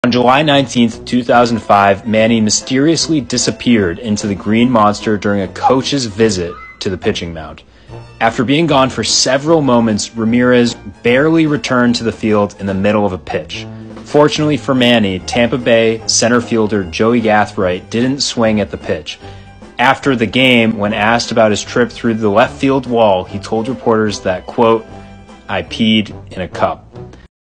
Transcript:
On July 19, 2005, Manny mysteriously disappeared into the Green Monster during a coach's visit to the pitching mound. After being gone for several moments, Ramirez barely returned to the field in the middle of a pitch. Fortunately for Manny, Tampa Bay center fielder Joey Gathright didn't swing at the pitch. After the game, when asked about his trip through the left field wall, he told reporters that, quote, "I peed in a cup."